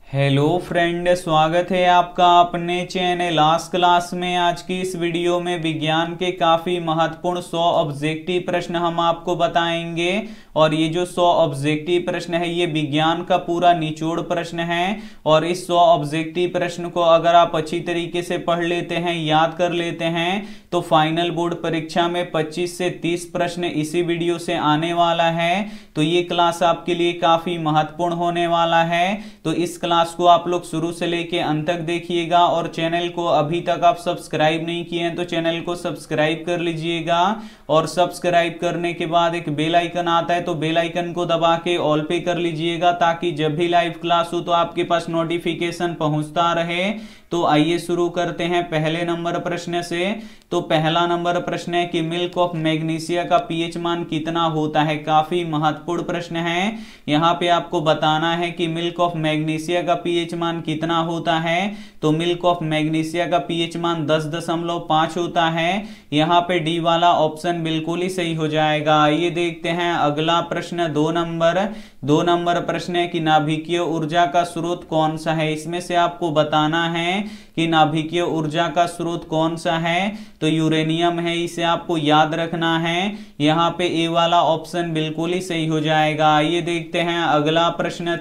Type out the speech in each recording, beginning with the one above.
Hello friend, स्वागत है आपका अपने चैनल आज क्लास में। आज की इस वीडियो में विज्ञान के काफी महत्वपूर्ण 100 ऑब्जेक्टिव प्रश्न हम आपको बताएंगे। और ये जो 100 ऑब्जेक्टिव प्रश्न है ये विज्ञान का पूरा निचोड़ प्रश्न है। और इस 100 ऑब्जेक्टिव प्रश्न को अगर आप अच्छी तरीके से पढ़ लेते हैं, याद कर लेते हैं, तो फाइनल बोर्ड परीक्षा में 25 से 30 प्रश्न इसी वीडियो से आने वाला है। तो ये क्लास आपके लिए काफी महत्वपूर्ण होने वाला है। तो इस क्लास को आप लोग शुरू से लेके अंत तक देखिएगा। और चैनल को अभी तक आप सब्सक्राइब नहीं किए हैं तो चैनल को सब्सक्राइब कर लीजिएगा। और सब्सक्राइब करने के बाद एक बेल आइकन आता है तो बेल आइकन को दबा के ऑल पे कर लीजिएगा, ताकि जब भी लाइव क्लास हो तो आपके पास नोटिफिकेशन पहुंचता रहे। तो आइए शुरू करते हैं पहले नंबर प्रश्न से। तो पहला नंबर प्रश्न है कि मिल्क ऑफ मैग्नीशिया का पीएच मान कितना होता है। काफी महत्वपूर्ण प्रश्न है। यहाँ पे आपको बताना है कि मिल्क ऑफ मैग्नीशिया का पीएच मान कितना होता है। तो मिल्क ऑफ मैग्नीशिया का पीएच मान 10.5 होता है। यहाँ पे डी वाला ऑप्शन बिल्कुल ही सही हो जाएगा। ये देखते हैं अगला प्रश्न 2 नंबर प्रश्न है कि नाभिकीय ऊर्जा का स्रोत कौन सा है। इसमें से आपको बताना है कि नाभिकीय ऊर्जा का स्रोत कौन सा है। तो यूरेनियम है, इसे आपको याद रखना है। यहाँ पे ए वाला ऑप्शन बिल्कुल ही सही हो जाएगा। ये देखते हैं अगला प्रश्न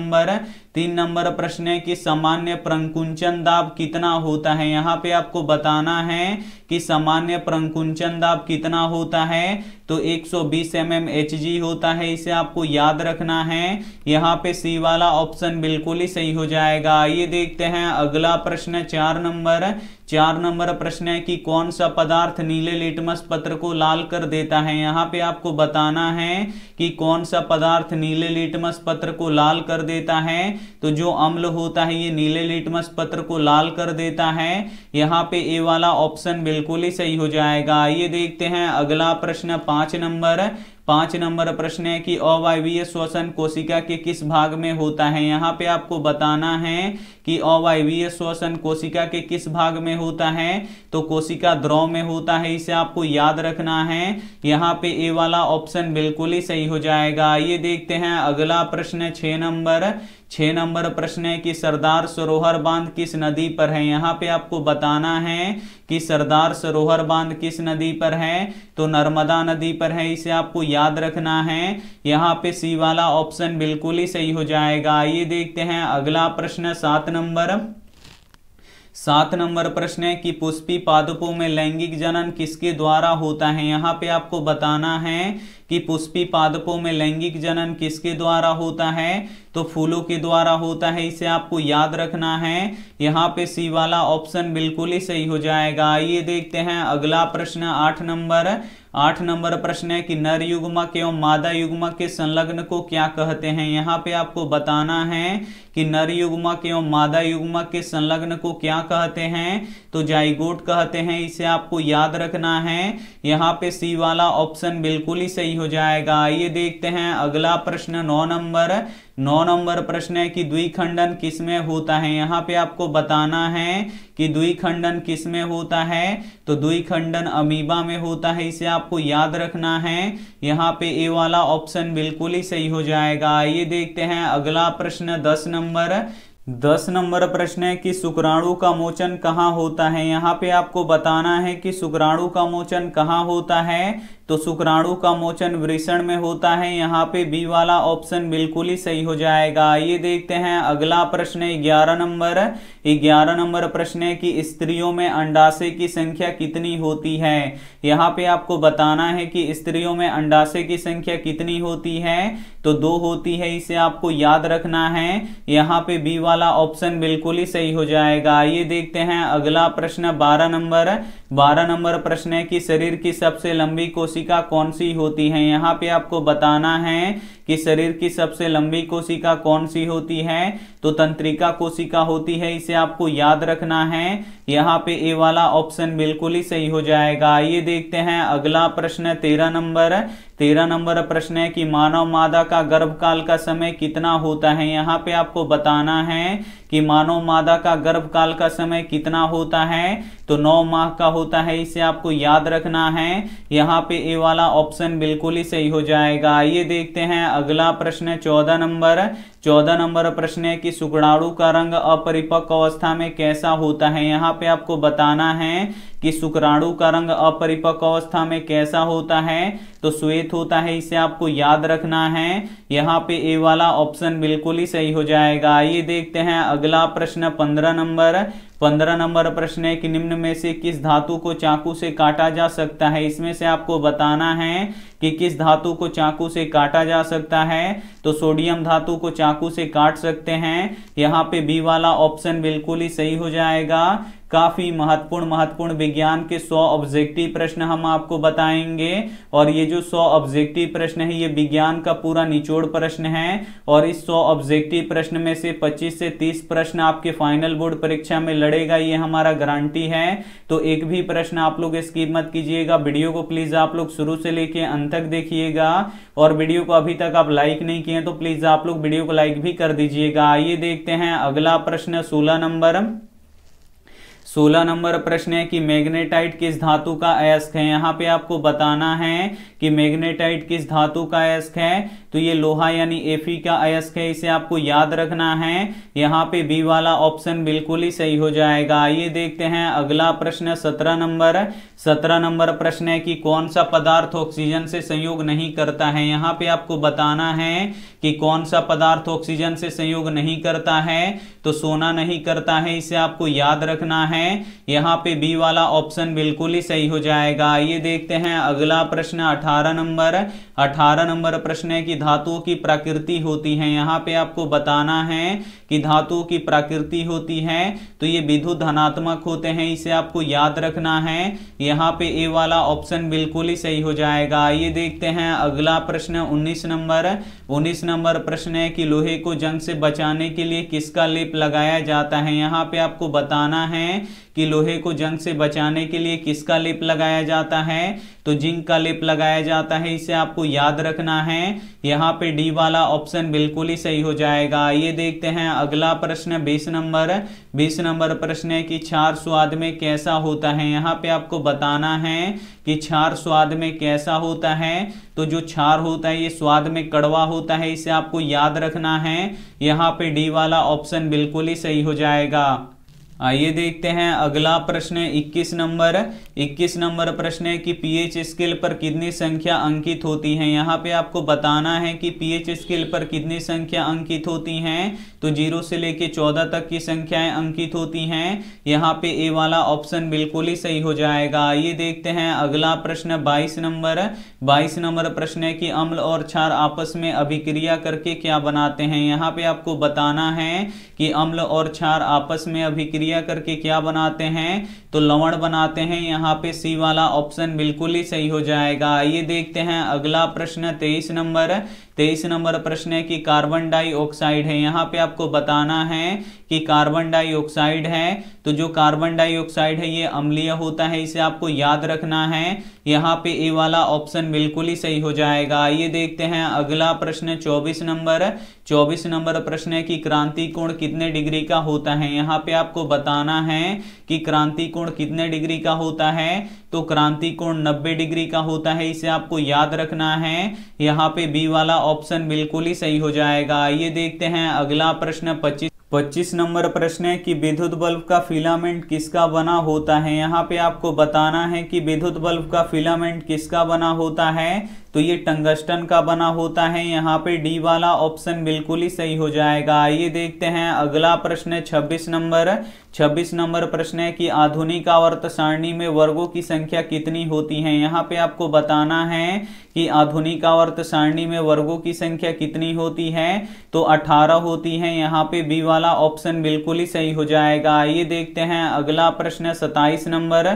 3 नंबर प्रश्न है कि सामान्य प्रंकुंचन दाब कितना होता है। यहाँ पे आपको बताना है कि सामान्य प्रंकुंचन दाब कितना होता है। तो 120 mmHg होता है, इसे आपको याद रखना है। यहाँ पे सी वाला ऑप्शन बिल्कुल ही सही हो जाएगा। ये देखते हैं अगला प्रश्न 4 नंबर प्रश्न है कि कौन सा पदार्थ नीले लिटमस पत्र को लाल कर देता है। यहाँ पे आपको बताना है कि कौन सा पदार्थ नीले लिटमस पत्र को लाल कर देता है। तो जो अम्ल होता है ये नीले लिटमस पत्र को लाल कर देता है। यहाँ पे ए वाला ऑप्शन बिल्कुल ही सही हो जाएगा। ये देखते हैं अगला प्रश्न 5 नंबर प्रश्न है कि अवायवीय श्वसन कोशिका के किस भाग में होता है। यहाँ पे आपको बताना है कि अवायवीय श्वसन कोशिका के किस भाग में होता है। तो कोशिका द्रव में होता है, इसे आपको याद रखना है। यहाँ पे ए वाला ऑप्शन बिल्कुल ही सही हो जाएगा। ये देखते हैं अगला प्रश्न 6 नंबर प्रश्न है कि सरदार सरोवर बांध किस नदी पर है। यहाँ पे आपको बताना है कि सरदार सरोवर बांध किस नदी पर है। तो नर्मदा नदी पर है, इसे आपको याद रखना है। यहाँ पे सी वाला ऑप्शन बिल्कुल ही सही हो जाएगा। ये देखते हैं अगला प्रश्न 7 नंबर प्रश्न है कि पुष्पी पादपों में लैंगिक जनन किसके द्वारा होता है। यहाँ पे आपको बताना है कि पुष्पी पादपों में लैंगिक जनन किसके द्वारा होता है। तो फूलों के द्वारा होता है, इसे आपको याद रखना है। यहाँ पे सी वाला ऑप्शन बिल्कुल ही सही हो जाएगा। ये देखते हैं अगला प्रश्न 8 नंबर प्रश्न है कि नर युग्मक एवं मादा युग्मक के संलग्न को क्या कहते हैं। यहाँ पे आपको बताना है कि नर युग्मक एवं मादा युग्मक के संलग्न को क्या कहते हैं। तो जाइगोट कहते हैं, इसे आपको याद रखना है। यहाँ पे सी वाला ऑप्शन बिल्कुल ही सही हो जाएगा। ये देखते हैं अगला प्रश्न 9 नंबर प्रश्न है कि द्विखंडन किसमें होता है। यहाँ पे आपको बताना है कि द्विखंडन किसमें होता है। तो द्विखंडन अमीबा में होता है, इसे आपको याद रखना है। यहाँ पे ए वाला ऑप्शन बिल्कुल ही सही हो जाएगा। ये देखते हैं अगला प्रश्न 10 नंबर प्रश्न है कि शुक्राणु का मोचन कहाँ होता है। यहाँ पे आपको बताना है कि शुक्राणु का मोचन कहाँ होता है। तो शुक्राणु का मोचन वृषण में होता है। यहाँ पे बी वाला ऑप्शन बिल्कुल ही सही हो जाएगा। ये देखते हैं अगला प्रश्न 11 नंबर प्रश्न है कि स्त्रियों में अंडाशय की संख्या कितनी होती है। यहाँ पे आपको बताना है कि स्त्रियों में अंडाशय की संख्या कितनी होती है। तो 2 होती है, इसे आपको याद रखना है। यहाँ पे बी वाला ऑप्शन बिल्कुल ही सही हो जाएगा। ये देखते हैं अगला प्रश्न 12 नंबर प्रश्न है कि शरीर की सबसे लंबी कोशिका कौन सी होती है। यहाँ पे आपको बताना है कि शरीर की सबसे लंबी कोशिका कौन सी होती है। तो तंत्रिका कोशिका होती है, इसे आपको याद रखना है। यहाँ पे ए वाला ऑप्शन बिल्कुल ही सही हो जाएगा। ये देखते हैं अगला प्रश्न 13 नंबर प्रश्न है कि मानव मादा का गर्भकाल का समय कितना होता है। यहाँ पे आपको बताना है कि मानव मादा का गर्भकाल का समय कितना होता है। तो 9 माह का होता है, इसे आपको याद रखना है। यहाँ पे ए वाला ऑप्शन बिल्कुल ही सही हो जाएगा। ये देखते हैं अगला प्रश्न 14 14 नंबर प्रश्न है कि शुक्राणु का रंग अपरिपक्व अवस्था में कैसा होता है। यहाँ पे आपको बताना है कि शुक्राणु का रंग अपरिपक्व अवस्था में कैसा होता है, तो श्वेत होता है, इसे आपको याद रखना है। यहाँ पे ए वाला ऑप्शन बिल्कुल ही सही हो जाएगा। आइए देखते हैं अगला प्रश्न 15 नंबर प्रश्न है कि निम्न में से किस धातु को चाकू से काटा जा सकता है। इसमें से आपको बताना है कि किस धातु को चाकू से काटा जा सकता है, तो सोडियम धातु को चाकू से काट सकते हैं। यहाँ पे बी वाला ऑप्शन बिल्कुल ही सही हो जाएगा। काफी महत्वपूर्ण विज्ञान के 100 ऑब्जेक्टिव प्रश्न हम आपको बताएंगे और ये जो 100 ऑब्जेक्टिव प्रश्न है ये विज्ञान का पूरा निचोड़ प्रश्न है और इस 100 ऑब्जेक्टिव प्रश्न में से 25 से 30 प्रश्न आपके फाइनल बोर्ड परीक्षा में लड़ेगा, ये हमारा गारंटी है। तो एक भी प्रश्न आप लोग स्किप मत कीजिएगा। वीडियो को प्लीज आप लोग शुरू से लेके अंत तक देखिएगा और वीडियो को अभी तक आप लाइक नहीं किए तो प्लीज आप लोग वीडियो को लाइक भी कर दीजिएगा। आइए देखते हैं अगला प्रश्न 16 नंबर प्रश्न है कि मैग्नेटाइट किस धातु का अयस्क है। यहाँ पे आपको बताना है कि मैग्नेटाइट किस धातु का अयस्क है, तो ये लोहा यानी Fe का अयस्क है, इसे आपको याद रखना है। यहाँ पे बी वाला ऑप्शन बिल्कुल ही सही हो जाएगा। आइए देखते हैं अगला प्रश्न 17 नंबर प्रश्न है कि कौन सा पदार्थ ऑक्सीजन से संयोग नहीं करता है। यहाँ पे आपको बताना है कि कौन सा पदार्थ ऑक्सीजन से संयोग नहीं करता है, तो सोना नहीं करता है, इसे आपको याद रखना है। यहाँ पे बी वाला ऑप्शन बिल्कुल ही सही हो जाएगा। ये देखते हैं अगला प्रश्न 18 नंबर प्रश्न है कि धातुओं की प्रकृति होती है। यहाँ पे आपको बताना है कि धातुओं की प्रकृति होती है तो ये विद्युत धनात्मक होते हैं, इसे आपको याद रखना है। यहाँ पे ए वाला ऑप्शन बिल्कुल ही सही हो जाएगा। ये देखते हैं अगला प्रश्न 19 नंबर प्रश्न है कि लोहे को जंग से बचाने के लिए किसका लेप लगाया जाता है। यहाँ पे आपको बताना है कि लोहे को जंग से बचाने के लिए किसका लेप लगाया जाता है, तो जिंक का लेप लगाया जाता है, इसे आपको याद रखना है। यहाँ पे डी वाला ऑप्शन बिल्कुल ही सही हो जाएगा। ये देखते हैं अगला प्रश्न 20 नंबर प्रश्न है कि क्षार स्वाद में कैसा होता है। यहाँ पे आपको बताना है कि क्षार स्वाद में कैसा होता है, तो जो क्षार होता है ये स्वाद में कड़वा होता है, इसे आपको याद रखना है। यहाँ पे डी वाला ऑप्शन बिल्कुल ही सही हो जाएगा। आइए देखते हैं अगला प्रश्न 21 नंबर प्रश्न है कि पीएच स्केल पर कितनी संख्या अंकित होती है। यहाँ पे आपको बताना है कि पीएच स्केल पर कितनी संख्या अंकित होती हैं, तो 0 से लेके 14 तक की संख्याएं अंकित होती हैं। यहाँ पे ए वाला ऑप्शन बिल्कुल ही सही हो जाएगा। ये देखते हैं अगला प्रश्न 22 नंबर प्रश्न है कि अम्ल और क्षार आपस में अभिक्रिया करके क्या बनाते हैं। यहाँ पे आपको बताना है कि अम्ल और क्षार आपस में अभिक्रिया करके क्या बनाते हैं, तो लवण बनाते हैं। यहाँ पे सी वाला ऑप्शन बिल्कुल ही सही हो जाएगा। ये देखते हैं अगला प्रश्न 23 नंबर प्रश्न है कि कार्बन डाइऑक्साइड है। यहाँ पे आपको बताना है कि कार्बन डाइऑक्साइड है, तो जो कार्बन डाइऑक्साइड है ये अम्लीय होता है, इसे आपको याद रखना है। यहाँ पे ए वाला ऑप्शन बिल्कुल ही सही हो जाएगा। ये देखते हैं अगला प्रश्न 24 नंबर प्रश्न है कि क्रांति कोण कितने डिग्री का होता है। यहाँ पे आपको बताना है कि क्रांति कोण कितने डिग्री का होता है, तो क्रांति कोण 90 डिग्री का होता है, इसे आपको याद रखना है। यहाँ पे बी वाला ऑप्शन बिल्कुल ही सही हो जाएगा। ये देखते हैं अगला प्रश्न 25 नंबर प्रश्न है कि विद्युत बल्ब का फिलामेंट किसका बना होता है। यहाँ पे आपको बताना है कि विद्युत बल्ब का फिलामेंट किसका बना होता है, तो ये टंगस्टन का बना होता है। यहाँ पे डी वाला ऑप्शन बिल्कुल ही सही हो जाएगा। ये देखते हैं अगला प्रश्न 26 नंबर प्रश्न है कि आधुनिक आवर्त सारणी में वर्गों की संख्या कितनी होती है। यहाँ पे आपको बताना है कि आधुनिक आवर्त सारणी में वर्गों की संख्या कितनी होती है, तो 18 होती है। यहाँ पे बी वाला ऑप्शन बिल्कुल ही सही हो जाएगा। ये देखते हैं अगला प्रश्न 27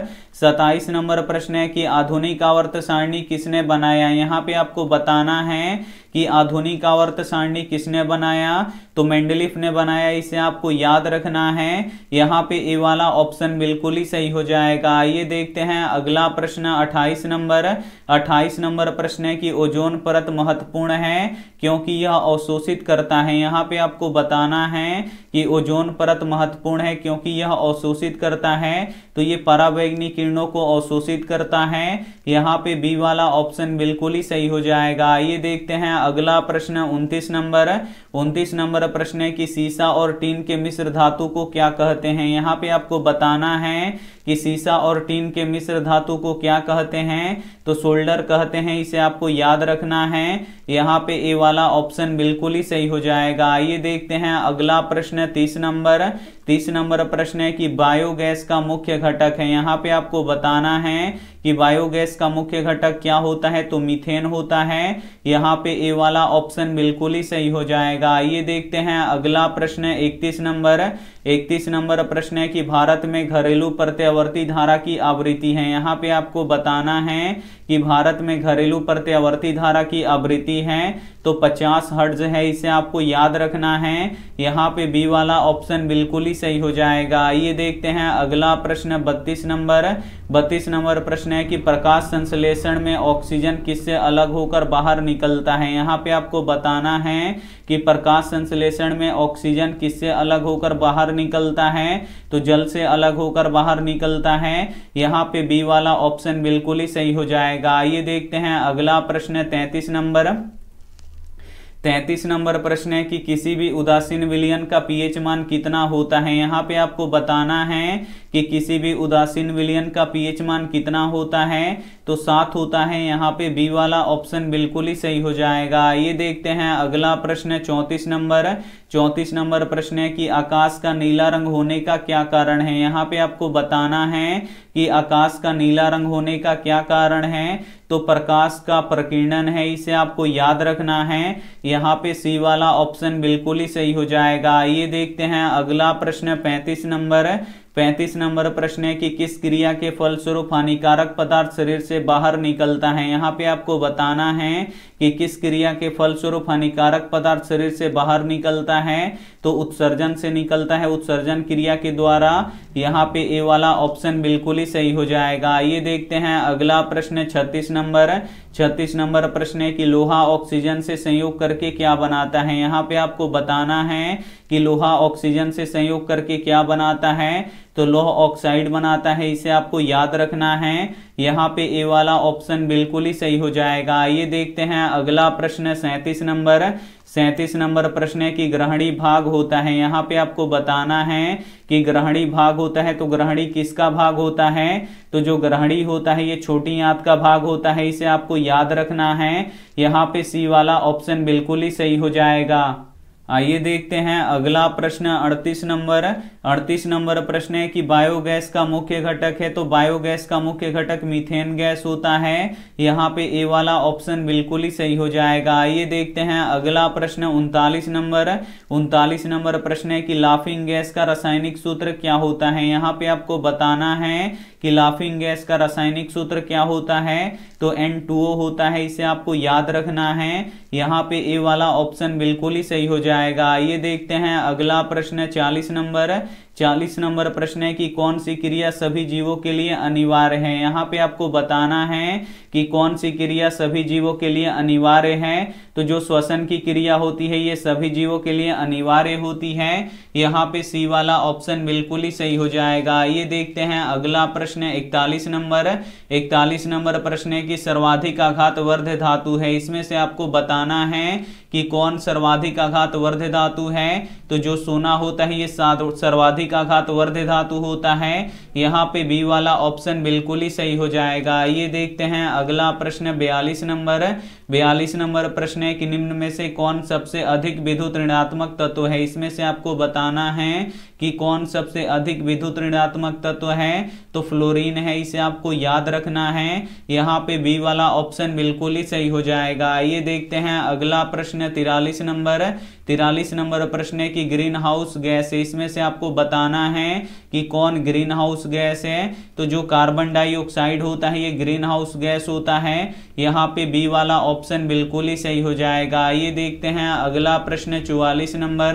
नंबर प्रश्न है कि आधुनिक आवर्त सारणी किसने बनाया। यहाँ पे आपको बताना है कि आधुनिक आवर्त सारणी किसने बनाया, तो मेंडलीफ ने बनाया, इसे आपको याद रखना है। यहाँ पे ए वाला ऑप्शन बिल्कुल ही सही हो जाएगा। ये देखते हैं अगला प्रश्न 28 नंबर प्रश्न है कि ओजोन परत महत्वपूर्ण है क्योंकि यह अवशोषित करता है। यहाँ पे आपको बताना है कि ओजोन परत महत्वपूर्ण है क्योंकि यह अवशोषित करता है, तो ये पराबैंगनी किरणों को अवशोषित करता है। यहाँ पे बी वाला ऑप्शन बिल्कुल ही सही हो जाएगा। ये देखते हैं अगला प्रश्न 29 नंबर प्रश्न है कि सीसा और टीन के मिश्र धातु को क्या कहते हैं। यहाँ पे आपको बताना है कि सीसा और टीन के मिश्र धातु को क्या कहते हैं, तो सोल्डर कहते हैं, इसे आपको याद रखना है। यहाँ पे ए वाला ऑप्शन बिल्कुल ही सही हो जाएगा। आइए देखते हैं अगला प्रश्न 30 नंबर प्रश्न है कि बायोगैस का मुख्य घटक है। यहाँ पे आपको बताना है कि बायोगैस का मुख्य घटक क्या होता है, तो मीथेन होता है। यहाँ पे ए वाला ऑप्शन बिल्कुल ही सही हो जाएगा। आइए देखते हैं अगला प्रश्न 31 नंबर प्रश्न है कि भारत में घरेलू प्रत्यावर्ती धारा की आवृत्ति है। यहाँ पे आपको बताना है कि भारत में घरेलू प्रत्यावर्ती धारा की आवृत्ति है तो 50 हर्ट्ज है, इसे आपको याद रखना है। यहाँ पे बी वाला ऑप्शन बिल्कुल ही सही हो जाएगा। आइए देखते हैं अगला प्रश्न 32 नंबर प्रश्न है कि प्रकाश संश्लेषण में ऑक्सीजन किससे अलग होकर बाहर निकलता है। यहाँ पे आपको बताना है कि प्रकाश संश्लेषण में ऑक्सीजन किससे अलग होकर बाहर निकलता है, तो जल से अलग होकर बाहर निकलता है। यहाँ पे बी वाला ऑप्शन बिल्कुल ही सही हो जाएगा। आइए देखते हैं अगला प्रश्न 33 नंबर प्रश्न है कि किसी भी उदासीन विलयन का पीएच मान कितना होता है। यहाँ पे आपको बताना है कि किसी भी उदासीन विलयन का पीएच मान कितना होता है, तो 7 होता है। यहाँ पे बी वाला ऑप्शन बिल्कुल ही सही हो जाएगा। ये देखते हैं अगला प्रश्न 34 नंबर प्रश्न है कि आकाश का नीला रंग होने का क्या कारण है। यहाँ पे आपको बताना है कि आकाश का नीला रंग होने का क्या कारण है, तो प्रकाश का प्रकीर्णन है, इसे आपको याद रखना है। यहाँ पे सी वाला ऑप्शन बिल्कुल ही सही हो जाएगा। ये देखते हैं अगला प्रश्न 35 नंबर प्रश्न है कि किस क्रिया के फलस्वरूप हानिकारक पदार्थ शरीर से बाहर निकलता है। यहाँ पे आपको बताना है कि किस क्रिया के फलस्वरूप हानिकारक पदार्थ शरीर से बाहर निकलता है, तो उत्सर्जन से निकलता है, उत्सर्जन क्रिया के द्वारा। यहाँ पे ए वाला ऑप्शन बिल्कुल ही सही हो जाएगा। ये देखते हैं अगला प्रश्न 36 नंबर प्रश्न है कि लोहा ऑक्सीजन से संयोग करके क्या बनाता है। यहाँ पे आपको बताना है कि लोहा ऑक्सीजन से संयोग करके क्या बनाता है, तो लौह ऑक्साइड बनाता है, इसे आपको याद रखना है। यहाँ पे ए वाला ऑप्शन बिल्कुल ही सही हो जाएगा। ये देखते हैं अगला प्रश्न 37 नंबर प्रश्न है कि ग्रहणी भाग होता है। यहाँ पे आपको बताना है कि ग्रहणी भाग होता है, तो ग्रहणी किसका भाग होता है, तो जो ग्रहणी होता है ये छोटी आंत का भाग होता है, इसे आपको याद रखना है। यहाँ पे सी वाला ऑप्शन बिल्कुल ही सही हो जाएगा। आइए देखते हैं अगला प्रश्न 38 नंबर प्रश्न है कि बायोगैस का मुख्य घटक है, तो बायोगैस का मुख्य घटक मीथेन गैस होता है। यहाँ पे ए वाला ऑप्शन बिल्कुल ही सही हो जाएगा। आइए देखते हैं अगला प्रश्न 39 नंबर प्रश्न है कि लाफिंग गैस का रासायनिक सूत्र क्या होता है। यहाँ पे आपको बताना है कि लाफिंग गैस का रासायनिक सूत्र क्या होता है, तो N2O होता है, इसे आपको याद रखना है। यहाँ पे ए वाला ऑप्शन बिल्कुल ही सही हो जाएगा। ये देखते हैं अगला प्रश्न 40 नंबर प्रश्न है कि कौन सी क्रिया सभी जीवों के लिए अनिवार्य है। यहाँ पे आपको बताना है कि कौन सी क्रिया सभी जीवों के लिए अनिवार्य है, तो जो श्वसन की क्रिया होती है ये सभी जीवों के लिए अनिवार्य होती है। यहाँ पे सी वाला ऑप्शन बिल्कुल ही सही हो जाएगा। ये देखते हैं अगला प्रश्न 41 नंबर प्रश्न है कि सर्वाधिक आघात वर्ध धातु है। इसमें से आपको बताना है कि कौन सर्वाधिक आघात वर्ध धातु है, तो जो सोना होता है ये सर्वाधिक आघात वर्ध धातु होता है। यहाँ पे बी वाला ऑप्शन बिल्कुल ही सही हो जाएगा। ये देखते हैं अगला प्रश्न 42 नंबर प्रश्न है कि निम्न में से कौन सबसे अधिक विद्युत ऋणात्मक तत्व है। इसमें से आपको बताना है कि कौन सबसे अधिक विद्युत ऋणात्मक तत्व है, तो फ्लोरीन है, इसे आपको याद रखना है। यहाँ पे बी वाला ऑप्शन बिल्कुल ही सही हो जाएगा। ये देखते हैं अगला प्रश्न 43 नंबर प्रश्न है कि ग्रीन हाउस गैस है। इसमें से आपको बताना है कि कौन ग्रीन हाउस गैस है, तो जो कार्बन डाइऑक्साइड होता है ये ग्रीन हाउस गैस होता है। यहाँ पे बी वाला ऑप्शन बिल्कुल ही सही हो जाएगा। ये देखते हैं अगला प्रश्न 44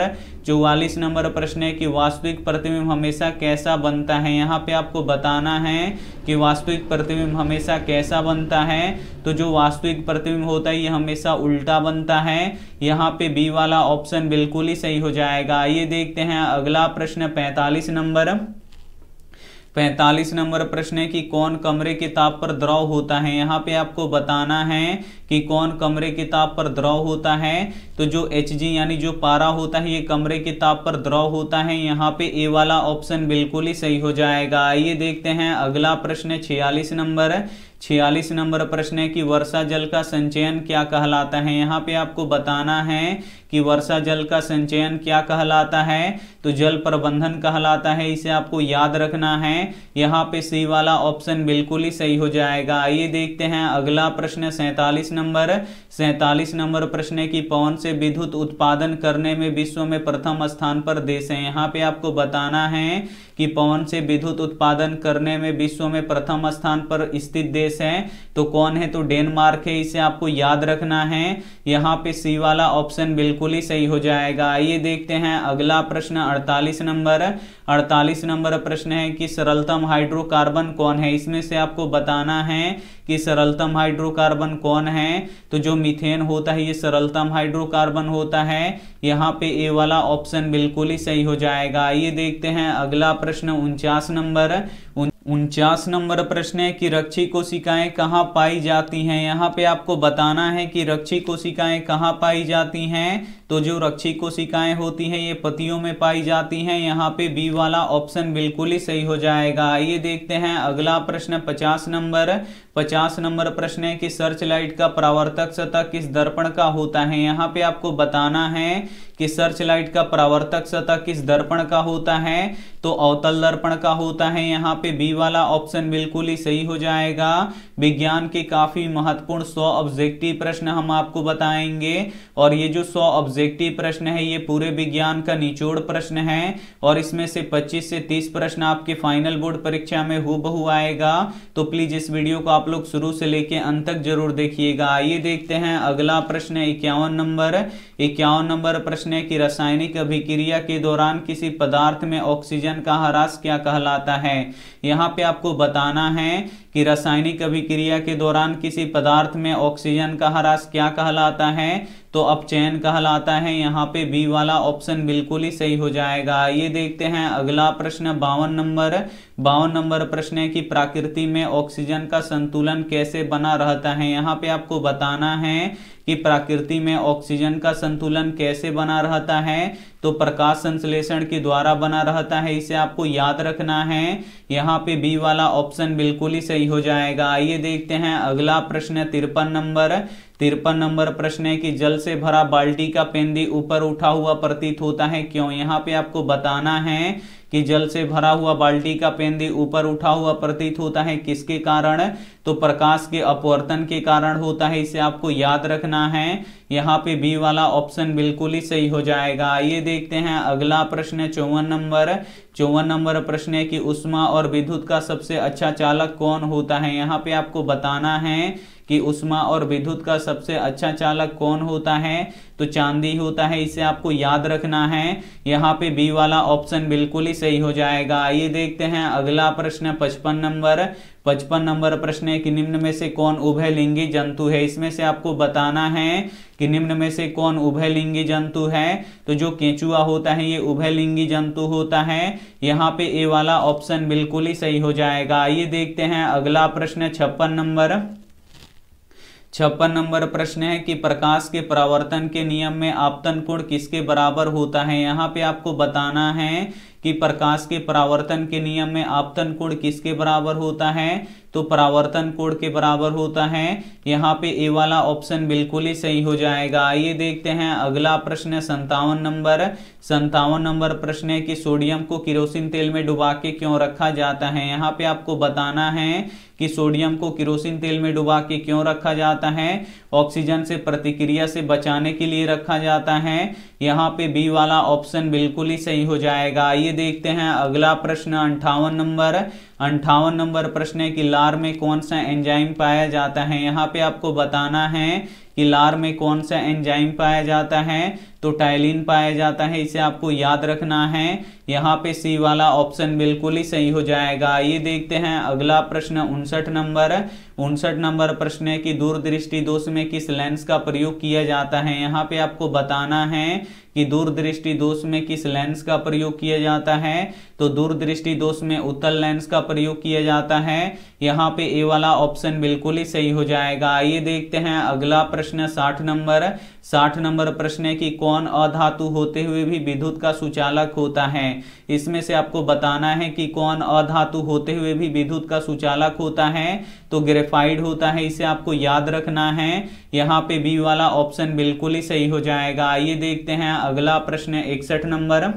नंबर प्रश्न है कि वास्तविक प्रतिबिंब हमेशा कैसा बनता है। यहाँ पे आपको बताना है कि वास्तविक प्रतिबिंब हमेशा कैसा बनता है, तो जो वास्तविक प्रतिबिंब होता है ये हमेशा उल्टा बनता है। यहाँ पे बी वाला ऑप्शन बिल्कुल ही सही हो जाएगा। ये देखते हैं अगला प्रश्न 45 45 नंबर प्रश्न है कि कौन कमरे के ताप पर द्रव होता है। यहाँ पे आपको बताना है कि कौन कमरे के ताप पर द्रव होता है। तो जो Hg यानी जो पारा होता है ये कमरे के ताप पर द्रव होता है। यहाँ पे ए वाला ऑप्शन बिल्कुल ही सही हो जाएगा। आइए देखते हैं अगला प्रश्न 46 नंबर प्रश्न है कि वर्षा जल का संचयन क्या कहलाता है। यहाँ पे आपको बताना है कि वर्षा जल का संचयन क्या कहलाता है। तो जल प्रबंधन कहलाता है, इसे आपको याद रखना है। यहाँ पे सी वाला ऑप्शन बिल्कुल ही सही हो जाएगा। आइए देखते हैं अगला प्रश्न 47 नंबर प्रश्न है कि पवन से विद्युत उत्पादन करने में विश्व में प्रथम स्थान पर देश है। यहाँ पे आपको बताना है कि पवन से विद्युत उत्पादन करने में विश्व में प्रथम स्थान पर स्थित देश है। तो कौन है? तो डेनमार्क है, इसे आपको याद रखना है। यहाँ पे सी वाला ऑप्शन बिल्कुल ही सही हो जाएगा। आइए देखते हैं अगला प्रश्न 48 नंबर प्रश्न है कि सरलतम हाइड्रोकार्बन कौन है। इसमें से आपको बताना है कि सरलतम हाइड्रोकार्बन कौन है। तो जो मीथेन होता है ये सरलतम हाइड्रोकार्बन होता है। यहाँ पे ए वाला ऑप्शन बिल्कुल ही सही हो जाएगा। आइए देखते हैं अगला प्रश्न 49 नंबर प्रश्न है कि रक्षी कोशिकाएं कहाँ पाई जाती हैं। यहाँ पे आपको बताना है कि रक्षी कोशिकाएं कहाँ पाई जाती हैं। तो जो रक्षी कोशिकाएं होती हैं ये पत्तियों में पाई जाती हैं। यहाँ पे बी वाला ऑप्शन बिल्कुल ही सही हो जाएगा। आइए देखते हैं अगला प्रश्न 50 नंबर प्रश्न है कि सर्च लाइट का परावर्तक सतह किस दर्पण का होता है। यहाँ पे आपको बताना है कि सर्च लाइट का परावर्तक सतह किस दर्पण का होता है। तो अवतल दर्पण का होता है। यहाँ पे बी वाला ऑप्शन बिल्कुल ही सही हो जाएगा। विज्ञान के काफी महत्वपूर्ण 100 ऑब्जेक्टिव प्रश्न हम आपको बताएंगे और ये जो 100 ऑब्जेक्टिव प्रश्न है ये पूरे विज्ञान का निचोड़ प्रश्न है और इसमें से 25 से 30 प्रश्न आपके फाइनल बोर्ड परीक्षा में हूबहू आएगा। तो प्लीज इस वीडियो को आप लोग शुरू से लेके अंत तक जरूर देखिएगा। आइए देखते हैं अगला प्रश्न 51 नंबर प्रश्न है कि रासायनिक अभिक्रिया के दौरान किसी पदार्थ में ऑक्सीजन का ह्रास क्या कहलाता है। यहाँ पे आपको बताना है कि रासायनिक अभिक्रिया के दौरान किसी पदार्थ में ऑक्सीजन का ह्रास क्या कहलाता है। तो अपचयन कहलाता है। यहाँ पे बी वाला ऑप्शन बिल्कुल ही सही हो जाएगा। ये देखते हैं अगला प्रश्न 52 नंबर प्रश्न है कि प्रकृति में ऑक्सीजन का संतुलन कैसे बना रहता है। यहाँ पे आपको बताना है कि प्रकृति में ऑक्सीजन का संतुलन कैसे बना रहता है। तो प्रकाश संश्लेषण के द्वारा बना रहता है, इसे आपको याद रखना है। यहाँ पे बी वाला ऑप्शन बिल्कुल ही सही हो जाएगा। आइए देखते हैं अगला प्रश्न 53 नंबर प्रश्न है कि जल से भरा बाल्टी का पेंदी ऊपर उठा हुआ प्रतीत होता है, क्यों। यहाँ पे आपको बताना है कि जल से भरा हुआ बाल्टी का पेंदी ऊपर उठा हुआ प्रतीत होता है, किसके कारण। तो प्रकाश के अपवर्तन के कारण होता है, इसे आपको याद रखना है। यहाँ पे बी वाला ऑप्शन बिल्कुल ही सही हो जाएगा। आइए देखते हैं अगला प्रश्न 54 नंबर प्रश्न है कि ऊष्मा और विद्युत का सबसे अच्छा चालक कौन होता है। यहाँ पे आपको बताना है कि ऊष्मा और विद्युत का सबसे अच्छा चालक कौन होता है। तो चांदी होता है, इसे आपको याद रखना है। यहाँ पे बी वाला ऑप्शन बिल्कुल ही सही हो जाएगा। आइए देखते हैं अगला प्रश्न 55 नंबर प्रश्न है कि निम्न में से कौन उभयलिंगी जंतु है। इसमें से आपको बताना है कि निम्न में से कौन उभयलिंगी जंतु है। तो जो केंचुआ होता है ये उभयलिंगी जंतु होता है। यहाँ पे ए वाला ऑप्शन बिल्कुल ही सही हो जाएगा। आइए देखते हैं अगला प्रश्न 56 नंबर प्रश्न है कि प्रकाश के परावर्तन के नियम में आपतन कोण किसके बराबर होता है। यहाँ पे आपको बताना है कि प्रकाश के परावर्तन के नियम में आपतन कोण किसके बराबर होता है। तो परावर्तन कोण के बराबर होता है। यहाँ पे ए वाला ऑप्शन बिल्कुल ही सही हो जाएगा। आइए देखते हैं अगला प्रश्न 57 नंबर प्रश्न है कि सोडियम को किरोसिन तेल में डुबा के क्यों रखा जाता है। यहाँ पे आपको बताना है कि सोडियम को किरोसिन तेल में डुबा के क्यों रखा जाता है। ऑक्सीजन से प्रतिक्रिया से बचाने के लिए रखा जाता है। यहाँ पे बी वाला ऑप्शन बिल्कुल ही सही हो जाएगा। ये देखते हैं अगला प्रश्न 58 नंबर प्रश्न है कि लार में कौन सा एंजाइम पाया जाता है। यहाँ पे आपको बताना है कि लार में कौन सा एंजाइम पाया जाता है। तो टाइलिन पाया जाता है, इसे आपको याद रखना है। यहाँ पे सी वाला ऑप्शन बिल्कुल ही सही हो जाएगा। ये देखते हैं अगला प्रश्न 59 नंबर प्रश्न है कि दूरदृष्टि दोष में किस लेंस का प्रयोग किया जाता है। यहाँ पे आपको बताना है कि दूरदृष्टि दोष में किस लेंस का प्रयोग किया जाता है, तो दूरदृष्टि दोष में उत्तल लेंस का प्रयोग किया जाता है। यहाँ पे ए वाला ऑप्शन बिल्कुल ही सही हो जाएगा। आइए देखते हैं अगला प्रश्न 60 नंबर। 60 नंबर प्रश्न है कि कौन अधातु होते हुए भी विद्युत का सुचालक होता है। इसमें से आपको बताना है कि कौन अधातु होते हुए भी विद्युत का सुचालक होता है, तो ग्रेफाइट होता है, इसे आपको याद रखना है। यहाँ पे बी वाला ऑप्शन बिल्कुल ही सही हो जाएगा। आइए देखते हैं अगला प्रश्न 61 नंबर।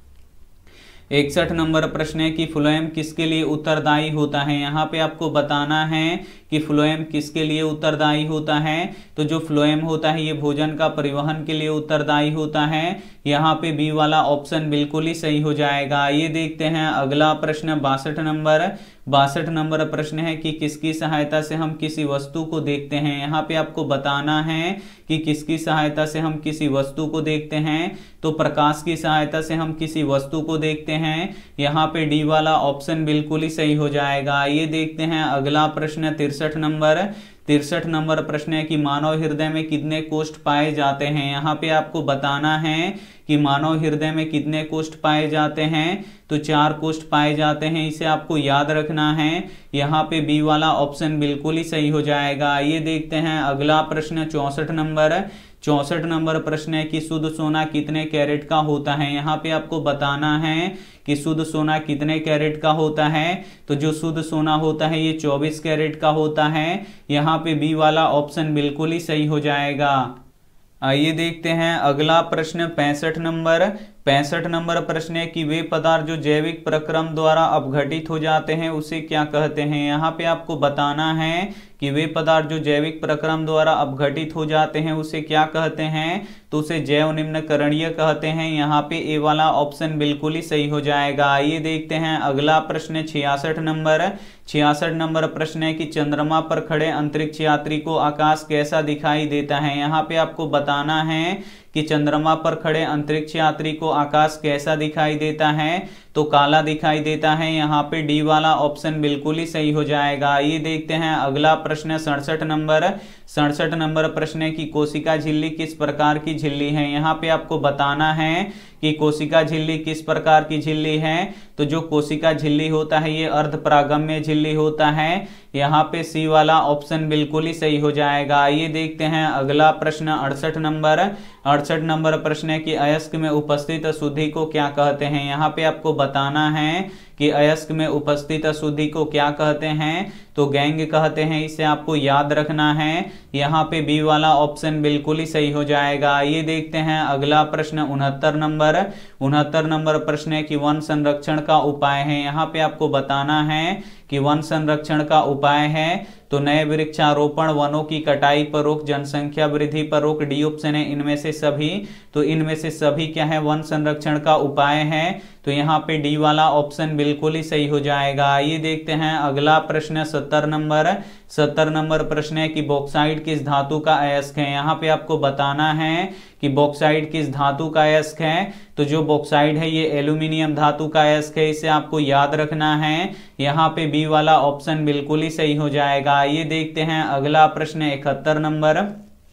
61 नंबर प्रश्न है कि फ्लोएम किसके लिए उत्तरदायी होता है। यहाँ पे आपको बताना है कि फ्लोएम किसके लिए उत्तरदायी होता है, तो जो फ्लोएम होता है ये भोजन का परिवहन के लिए उत्तरदायी होता है। यहाँ पे बी वाला ऑप्शन बिल्कुल ही सही हो जाएगा। ये देखते हैं अगला प्रश्न 62 नंबर। 62 नंबर प्रश्न है कि किसकी सहायता से हम किसी वस्तु को देखते हैं। यहाँ पे आपको बताना है कि किसकी सहायता से हम किसी वस्तु को देखते हैं, तो प्रकाश की सहायता से हम किसी वस्तु को देखते हैं। यहाँ पे डी वाला ऑप्शन बिल्कुल ही सही हो जाएगा। ये देखते हैं अगला प्रश्न 63 नंबर। 63 नंबर प्रश्न है कि मानव हृदय में कितने कोष्ठ पाए जाते हैं। यहाँ पे आपको बताना है कि मानव हृदय में कितने कोष्ठ पाए जाते हैं, तो 4 कोष्ठ पाए जाते हैं, इसे आपको याद रखना है। यहाँ पे बी वाला ऑप्शन बिल्कुल ही सही हो जाएगा। ये देखते हैं अगला प्रश्न 64 नंबर। 64 नंबर प्रश्न है कि शुद्ध सोना कितने कैरेट का होता है। यहाँ पे आपको बताना है कि शुद्ध सोना कितने कैरेट का होता है, तो जो शुद्ध सोना होता है ये 24 कैरेट का होता है। यहाँ पे बी वाला ऑप्शन बिल्कुल ही सही हो जाएगा। आइए देखते हैं अगला प्रश्न 65 नंबर। 65 नंबर प्रश्न है कि वे पदार्थ जो जैविक प्रक्रम द्वारा अपघटित हो जाते हैं उसे क्या कहते हैं। यहाँ पे आपको बताना है कि वे पदार्थ जो जैविक प्रक्रम द्वारा अपघटित हो जाते हैं उसे क्या कहते हैं, तो उसे जैव निम्नकरणीय कहते हैं। यहाँ पे ए वाला ऑप्शन बिल्कुल ही सही हो जाएगा। आइए देखते हैं अगला प्रश्न 66 नंबर। 66 नंबर प्रश्न है कि चंद्रमा पर खड़े अंतरिक्ष यात्री को आकाश कैसा दिखाई देता है। यहाँ पे आपको बताना है कि चंद्रमा पर खड़े अंतरिक्ष यात्री को आकाश कैसा दिखाई देता है, तो काला दिखाई देता है। यहाँ पे डी वाला ऑप्शन बिल्कुल ही सही हो जाएगा। ये देखते हैं अगला प्रश्न 67 नंबर। 67 नंबर प्रश्न है कि कोशिका झिल्ली किस प्रकार की झिल्ली है। यहाँ पे आपको बताना है कि कोशिका झिल्ली किस प्रकार की झिल्ली है, तो जो कोशिका झिल्ली होता है ये अर्धपरागम्य झिल्ली होता है। यहाँ पे सी वाला ऑप्शन बिल्कुल ही सही हो जाएगा। ये देखते हैं अगला प्रश्न 68 नंबर। 68 नंबर प्रश्न है कि अयस्क में उपस्थित अशुद्धि को क्या कहते हैं। यहाँ पे आपको बताना है कि अयस्क में उपस्थित अशुद्धि को क्या कहते हैं, तो गैंग कहते हैं, इसे आपको याद रखना है। यहाँ पे बी वाला ऑप्शन बिल्कुल ही सही हो जाएगा। ये देखते हैं अगला प्रश्न 69 नंबर। 69 नंबर प्रश्न है कि वन संरक्षण का उपाय है। यहाँ पे आपको बताना है कि वन संरक्षण का उपाय है, तो नए वृक्षारोपण, वनों की कटाई पर रोक, जनसंख्या वृद्धि पर रोक, डी ऑप्शन है इनमें से सभी। तो इनमें से सभी क्या है, वन संरक्षण का उपाय है, तो यहाँ पे डी वाला ऑप्शन बिल्कुल ही सही हो जाएगा। ये देखते हैं अगला प्रश्न 70 नंबर। 70 नंबर प्रश्न है कि बॉक्साइट किस धातु का अयस्क है। यहाँ पे आपको बताना है कि बॉक्साइट किस धातु का अयस्क है, तो जो बॉक्साइट है ये एल्यूमिनियम धातु का अयस्क है, इसे आपको याद रखना है। यहाँ पे बी वाला ऑप्शन बिल्कुल ही सही हो जाएगा। ये देखते हैं अगला प्रश्न 71 नंबर।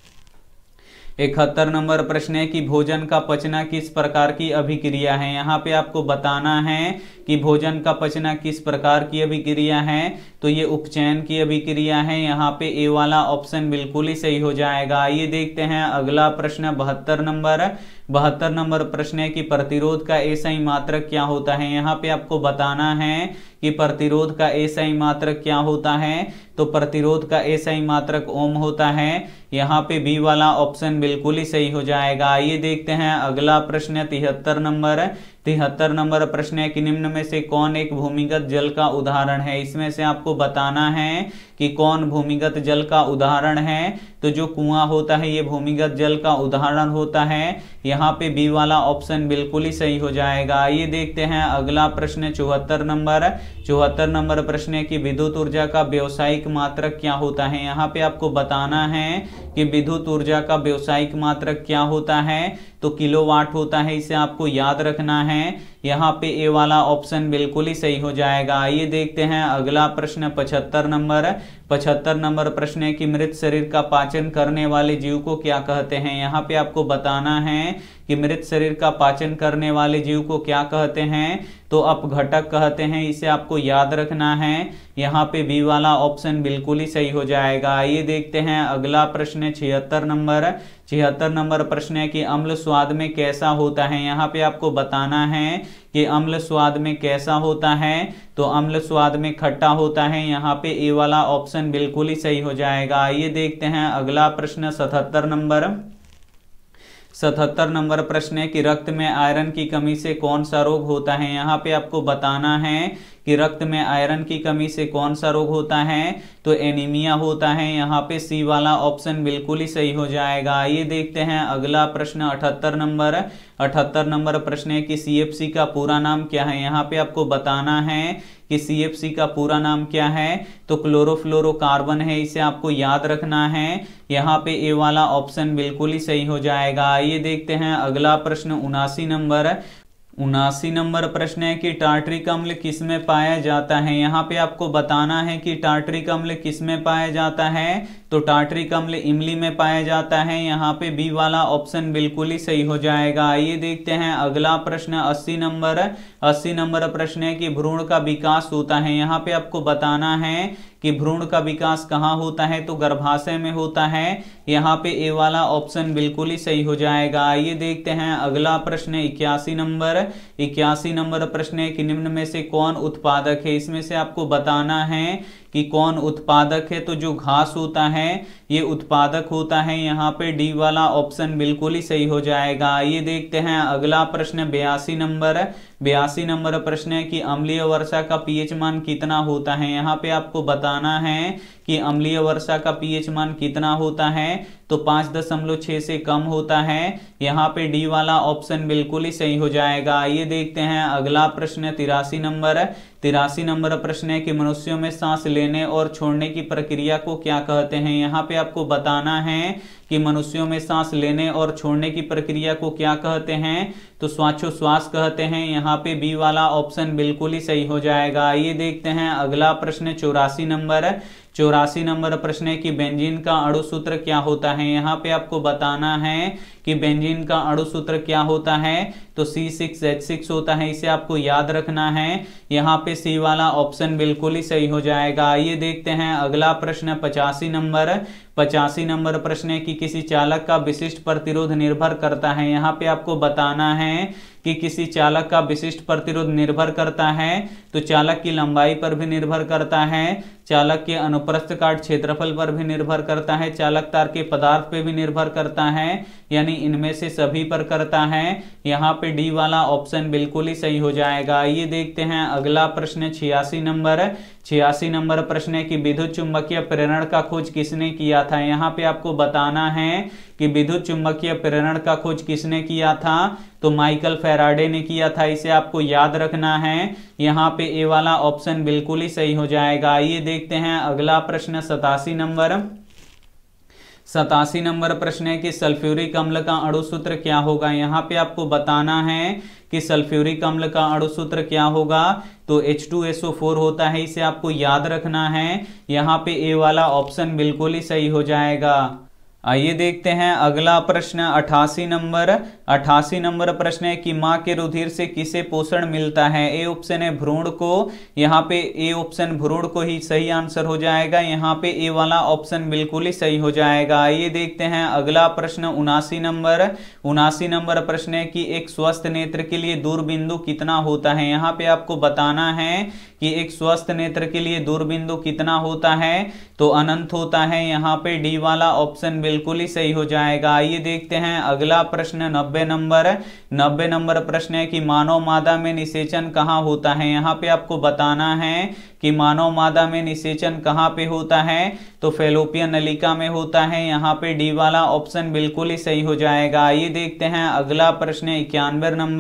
71 नंबर प्रश्न है कि भोजन का पचना किस प्रकार की अभिक्रिया है। यहाँ पे आपको बताना है कि भोजन का पचना किस प्रकार की अभिक्रिया है, तो ये उपचयन की अभिक्रिया है। यहाँ पे ए वाला ऑप्शन बिल्कुल ही सही हो जाएगा। ये देखते हैं अगला प्रश्न 72 नंबर। 72 नंबर प्रश्न है कि प्रतिरोध का एसआई मात्रक क्या होता है। यहाँ पे आपको बताना है कि प्रतिरोध का एसआई मात्रक क्या होता है, तो प्रतिरोध का एसआई मात्रक ओम होता है। यहाँ पे बी वाला ऑप्शन बिल्कुल ही सही हो जाएगा। ये देखते हैं अगला प्रश्न 73 नंबर। 73 नंबर प्रश्न है कि निम्न में से कौन एक भूमिगत जल का उदाहरण है। इसमें से आपको बताना है कि कौन भूमिगत जल का उदाहरण है, तो जो कुआं होता है ये भूमिगत जल का उदाहरण होता है। यहाँ पे बी वाला ऑप्शन बिल्कुल ही सही हो जाएगा। ये देखते हैं अगला प्रश्न 74 नंबर। 74 नंबर प्रश्न है कि विद्युत ऊर्जा का व्यावसायिक मात्रक क्या होता है। यहाँ पे आपको बताना है कि विद्युत ऊर्जा का व्यावसायिक मात्रक क्या होता है, तो किलोवाट होता है, इसे आपको याद रखना है। यहाँ पे ए वाला ऑप्शन बिल्कुल ही सही हो जाएगा। आइए देखते हैं अगला प्रश्न 75 नंबर। 75 नंबर प्रश्न है कि मृत शरीर का पाचन करने वाले जीव को क्या कहते हैं। यहाँ पे आपको बताना है कि मृत शरीर का पाचन करने वाले जीव को क्या कहते हैं, तो अपघटक कहते हैं, इसे आपको याद रखना है। यहाँ पे बी वाला ऑप्शन बिल्कुल ही सही हो जाएगा। आइए देखते हैं अगला प्रश्न 76 नंबर। 76 नंबर प्रश्न है कि अम्ल स्वाद में कैसा होता है। यहाँ पे आपको बताना है कि अम्ल स्वाद में कैसा होता है, तो अम्ल स्वाद में खट्टा होता है। यहाँ पे ए वाला ऑप्शन बिल्कुल ही सही हो जाएगा। आइए देखते हैं अगला प्रश्न 77 नंबर। 77 नंबर प्रश्न है कि रक्त में आयरन की कमी से कौन सा रोग होता है। यहाँ पे आपको बताना है कि रक्त में आयरन की कमी से कौन सा रोग होता है, तो एनीमिया होता है। यहाँ पे सी वाला ऑप्शन बिल्कुल ही सही हो जाएगा। आइए देखते हैं अगला प्रश्न 78 नंबर। 78 नंबर प्रश्न है कि सीएफसी का पूरा नाम क्या है। यहाँ पे आपको बताना है कि सीएफसी का पूरा नाम क्या है, तो क्लोरोफ्लोरोकार्बन है, इसे आपको याद रखना है। यहाँ पे ए वाला ऑप्शन बिल्कुल ही सही हो जाएगा। आइए देखते हैं अगला प्रश्न 79 नंबर। 79 नंबर प्रश्न है कि टार्टरिक अम्ल किस में पाया जाता है। यहाँ पे आपको बताना है कि टार्टरिक अम्ल किस में पाया जाता है, तो टार्टरिक अम्ल इमली में पाया जाता है। यहाँ पे बी वाला ऑप्शन बिल्कुल ही सही हो जाएगा। आइए देखते हैं अगला प्रश्न 80 नंबर। 80 नंबर प्रश्न है कि भ्रूण का विकास होता है। यहाँ पे आपको बताना है कि भ्रूण का विकास कहाँ होता है, तो गर्भाशय में होता है। यहाँ पे ए वाला ऑप्शन बिल्कुल ही सही हो जाएगा। आइए देखते हैं अगला प्रश्न 81 नंबर। 81 नंबर प्रश्न है कि निम्न में से कौन उत्पादक है। इसमें से आपको बताना है कि कौन उत्पादक है, तो जो घास होता है ये उत्पादक होता है। यहाँ पे डी वाला ऑप्शन बिल्कुल ही सही हो जाएगा। आइए देखते हैं अगला प्रश्न 82 नंबर। 82 नंबर प्रश्न है कि अम्लीय वर्षा का पीएच मान कितना होता है। यहाँ पे आपको बताना है कि अम्लीय वर्षा का पीएच मान कितना होता है, तो 5.6 से कम होता है। यहाँ पे डी वाला ऑप्शन बिल्कुल ही सही हो जाएगा। आइए देखते हैं अगला प्रश्न 83 नंबर। 83 नंबर प्रश्न है कि मनुष्यों में सांस लेने और छोड़ने की प्रक्रिया को क्या कहते हैं। यहाँ पे आपको बताना है कि मनुष्यों में सांस लेने और छोड़ने की प्रक्रिया को क्या कहते हैं, तो श्वासोच्छ्वास कहते हैं। यहाँ पे बी वाला ऑप्शन बिल्कुल ही सही हो जाएगा। आइए देखते हैं अगला प्रश्न 84 नंबर। 84 नंबर प्रश्न है कि बेंजीन का अणु सूत्र क्या होता है। यहाँ पे आपको बताना है कि बेंजीन का अणु सूत्र क्या होता है, तो C6H6 होता है, इसे आपको याद रखना है। यहाँ पे सी वाला ऑप्शन बिल्कुल ही सही हो जाएगा। आइए देखते हैं अगला प्रश्न 85 नंबर। 85 नंबर प्रश्न है कि किसी चालक का विशिष्ट प्रतिरोध निर्भर करता है। यहाँ पे आपको बताना है कि किसी चालक का विशिष्ट प्रतिरोध निर्भर करता है, तो चालक की लंबाई पर भी निर्भर करता है, चालक के अनुप्रस्थ काट क्षेत्रफल पर भी निर्भर करता है, चालक तार के पदार्थ पे भी निर्भर करता है, यानी इनमें से सभी पर करता है। यहाँ पे डी वाला ऑप्शन बिल्कुल ही सही हो जाएगा। आइए देखते हैं अगला प्रश्न 86 नंबर। 86 नंबर प्रश्न है कि विद्युत चुंबकीय प्रेरण का खोज किसने किया था। यहाँ पे आपको बताना है कि विद्युत चुंबकीय प्रेरण का खोज किसने किया था, तो माइकल फैराडे ने किया था, इसे आपको याद रखना है। यहाँ पे ए वाला ऑप्शन बिल्कुल ही सही हो जाएगा। आइए देखते हैं अगला प्रश्न 87 नंबर। 87 नंबर प्रश्न है कि सल्फ्यूरिक अम्ल का अणु सूत्र क्या होगा। यहाँ पे आपको बताना है कि सल्फ्यूरिक अम्ल का अणु सूत्र क्या होगा, तो H2SO4 होता है, इसे आपको याद रखना है। यहाँ पे ए वाला ऑप्शन बिल्कुल ही सही हो जाएगा। आइए देखते हैं अगला प्रश्न 88 नंबर। 88 नंबर प्रश्न है कि मां के रुधिर से किसे पोषण मिलता है। ए ऑप्शन है भ्रूण को, यहाँ पे ए ऑप्शन भ्रूण को ही सही आंसर हो जाएगा। यहाँ पे ए वाला ऑप्शन बिल्कुल ही सही हो जाएगा। आइए देखते हैं अगला प्रश्न 79 नंबर। 79 नंबर प्रश्न है कि एक स्वस्थ नेत्र के लिए दूरबिंदु कितना होता है। यहाँ पे आपको बताना है कि एक स्वस्थ नेत्र के लिए दूरबिंदु कितना होता है, तो अनंत होता है। यहाँ पे डी वाला ऑप्शन बिल्कुल ही सही हो जाएगा। आइए देखते हैं अगला प्रश्न 90 नंबर। 90 नंबर प्रश्न है कि मानव मादा में निषेचन कहाँ होता है। यहाँ पे आपको बताना है कि मानव मादा में निषेचन कहाँ पे होता है, तो फैलोपियन नलिका में होता है। यहाँ पे डी वाला ऑप्शन बिल्कुल ही सही हो जाएगा। आइए देखते हैं अगला प्रश्न 91 नंबर।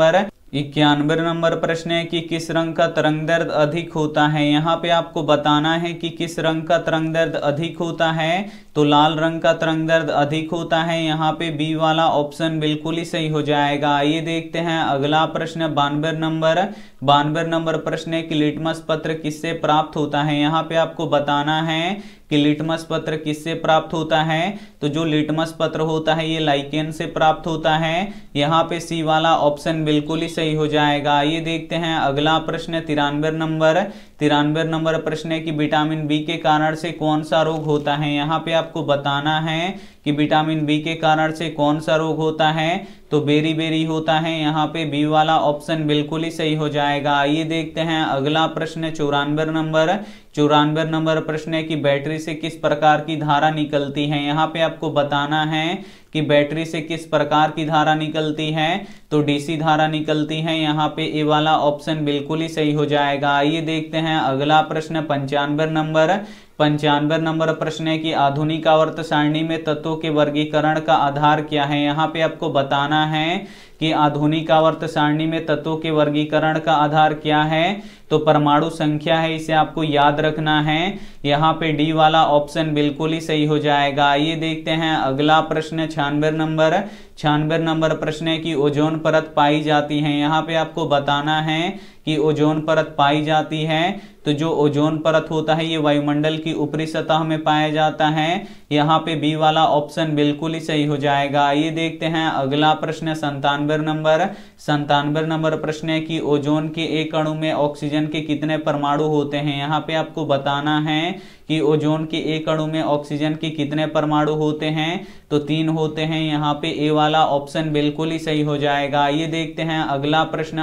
91 नंबर प्रश्न है कि किस रंग का तरंग दैर्ध्य अधिक होता है। यहाँ पे आपको बताना है कि किस रंग का तरंग दैर्ध्य अधिक होता है। तो लाल रंग का तरंग दैर्ध्य अधिक होता है। यहाँ पे बी वाला ऑप्शन बिल्कुल ही सही हो जाएगा। आइए देखते हैं अगला प्रश्न 92 नंबर प्रश्न है कि लिटमस पत्र किससे प्राप्त होता है। यहाँ पे आपको बताना है कि लिटमस पत्र किससे प्राप्त होता है। तो जो लिटमस पत्र होता है ये लाइकेन से प्राप्त होता है। यहाँ पे सी वाला ऑप्शन बिल्कुल ही सही हो जाएगा। ये देखते हैं अगला प्रश्न 93 नंबर प्रश्न है कि विटामिन बी के कारण से कौन सा रोग होता है। यहाँ पे आपको बताना है कि विटामिन बी के कारण से कौन सा रोग होता है। तो बेरी होता है। यहाँ पे बी वाला ऑप्शन बिल्कुल ही सही हो जाएगा। आइए देखते हैं अगला प्रश्न 94 नंबर प्रश्न है कि बैटरी से किस प्रकार की धारा निकलती है। यहाँ पे आपको बताना है कि बैटरी से किस प्रकार की धारा निकलती है। तो डीसी धारा निकलती है। यहाँ पे ए वाला ऑप्शन बिल्कुल ही सही हो जाएगा। आइए देखते हैं अगला प्रश्न 95 नंबर प्रश्न है कि आधुनिक आवर्त सारणी में तत्वों के वर्गीकरण का आधार क्या है। यहाँ पे आपको बताना है कि आधुनिक आवर्त सारणी में तत्वों के वर्गीकरण का आधार क्या है। तो परमाणु संख्या है, इसे आपको याद रखना है। यहाँ पे डी वाला ऑप्शन बिल्कुल ही सही हो जाएगा। ये देखते हैं अगला प्रश्न 96 नंबर प्रश्न है कि ओजोन परत पाई जाती है। यहाँ पे आपको बताना है कि ओजोन परत पाई जाती है। तो जो ओजोन परत होता है ये वायुमंडल की ऊपरी सतह में पाया जाता है। यहाँ पे बी वाला ऑप्शन बिल्कुल ही सही हो जाएगा। ये देखते हैं अगला प्रश्न 97 नंबर प्रश्न है कि ओजोन के एक अणु में ऑक्सीजन के कितने परमाणु होते हैं। यहाँ पे आपको बताना है कि ओजोन के एक अणु में ऑक्सीजन के कितने परमाणु होते हैं। तो 3 होते हैं। यहाँ पे ए वाला ऑप्शन बिल्कुल ही सही हो जाएगा। ये देखते हैं अगला प्रश्न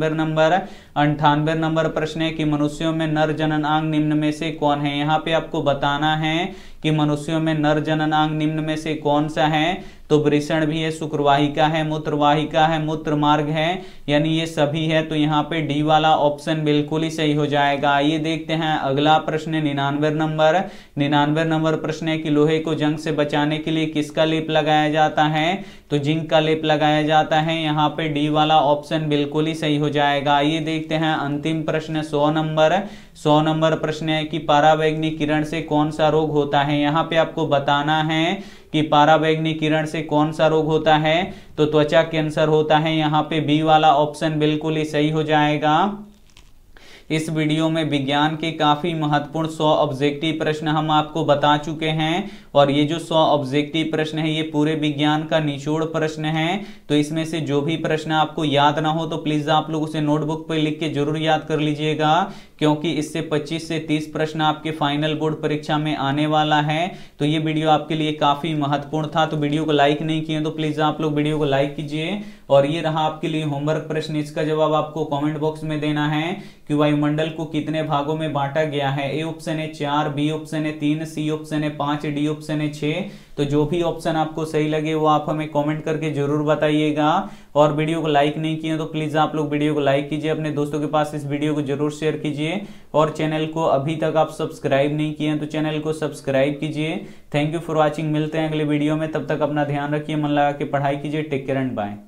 98 नंबर प्रश्न है कि मनुष्यों में नर जननांग निम्न में से कौन है। यहाँ पे आपको बताना है कि मनुष्यों में नर जननांग निम्न में से कौन सा है। तो वृषण भी है, शुक्रवाहिका है, मूत्रवाहिका है, मूत्र मार्ग है, यानी ये सभी है। तो यहाँ पे डी वाला ऑप्शन बिल्कुल ही सही हो जाएगा। ये देखते हैं अगला प्रश्न 99 नंबर प्रश्न है कि लोहे को जंग से बचाने के लिए किसका लेप लगाया जाता है। तो जिंक का लेप लगाया जाता है। यहाँ पे डी वाला ऑप्शन बिल्कुल ही सही हो जाएगा। ये देखते हैं अंतिम प्रश्न 100 नंबर प्रश्न है कि पराबैंगनी किरण से कौन सा रोग होता है। यहाँ पे आपको बताना है कि पराबैंगनी किरण से कौन सा रोग होता है। तो त्वचा कैंसर होता है। यहाँ पे बी वाला ऑप्शन बिल्कुल ही सही हो जाएगा। इस वीडियो में विज्ञान के काफी महत्वपूर्ण 100 ऑब्जेक्टिव प्रश्न हम आपको बता चुके हैं। और ये जो 100 ऑब्जेक्टिव प्रश्न है ये पूरे विज्ञान का निचोड़ प्रश्न है। तो इसमें से जो भी प्रश्न आपको याद ना हो तो प्लीज आप लोग उसे नोटबुक पर लिख के जरूर याद कर लीजिएगा, क्योंकि इससे 25 से 30 प्रश्न आपके फाइनल बोर्ड परीक्षा में आने वाला है। तो ये वीडियो आपके लिए काफी महत्वपूर्ण था। तो वीडियो को लाइक नहीं किए तो प्लीज आप लोग वीडियो को लाइक कीजिए। और ये रहा आपके लिए होमवर्क प्रश्न, इसका जवाब आपको कमेंट बॉक्स में देना है कि वायुमंडल को कितने भागों में बांटा गया है। ए ऑप्शन है 4, बी ऑप्शन है 3, सी ऑप्शन है 5, डी ऑप्शन है 6। तो जो भी ऑप्शन आपको सही लगे वो आप हमें कमेंट करके जरूर बताइएगा। और वीडियो को लाइक नहीं किए तो प्लीज आप लोग वीडियो को लाइक कीजिए, अपने दोस्तों के पास इस वीडियो को जरूर शेयर कीजिए। और चैनल को अभी तक आप सब्सक्राइब नहीं किए तो चैनल को सब्सक्राइब कीजिए। Thank you for watching. मिलते हैं अगले वीडियो में, तब तक अपना ध्यान रखिए, मन लगा के पढ़ाई कीजिए। Take care and bye.